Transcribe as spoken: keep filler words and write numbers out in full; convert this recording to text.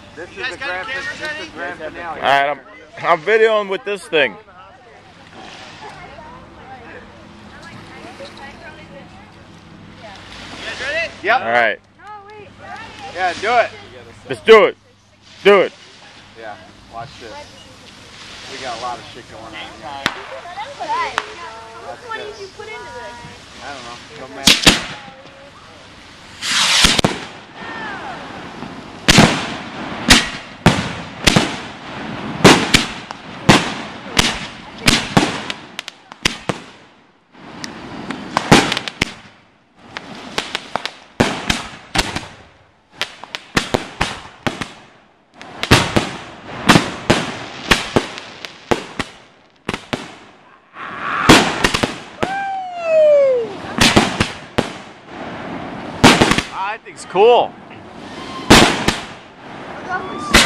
This is the grand, this is the grand finale. All right, I'm, I'm videoing with this thing. Yep. All right. Yeah, do it. Let's do it. Do it. Yeah, watch this. We got a lot of shit going on here. Which one did you put into this? I don't know. Come man. I think it's cool. Look how